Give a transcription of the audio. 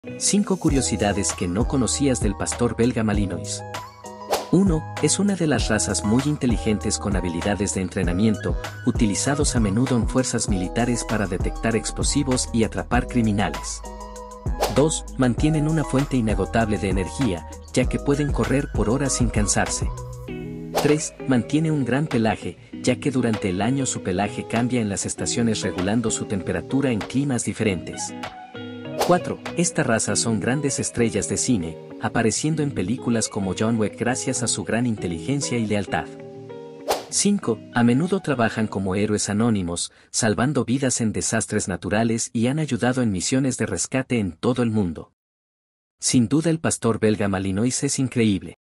5 curiosidades que no conocías del pastor belga Malinois. 1. Es una de las razas muy inteligentes con habilidades de entrenamiento, utilizados a menudo en fuerzas militares para detectar explosivos y atrapar criminales. 2. Mantienen una fuente inagotable de energía, ya que pueden correr por horas sin cansarse. 3. Mantiene un gran pelaje, ya que durante el año su pelaje cambia en las estaciones regulando su temperatura en climas diferentes. 4. Esta raza son grandes estrellas de cine, apareciendo en películas como John Wick gracias a su gran inteligencia y lealtad. 5. A menudo trabajan como héroes anónimos, salvando vidas en desastres naturales y han ayudado en misiones de rescate en todo el mundo. Sin duda el pastor belga Malinois es increíble.